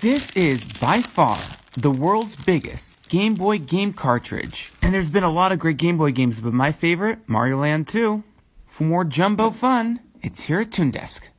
This is, by far, the world's biggest Game Boy game cartridge. And there's been a lot of great Game Boy games, but my favorite, Mario Land 2. For more jumbo fun, it's here at Toon Desk.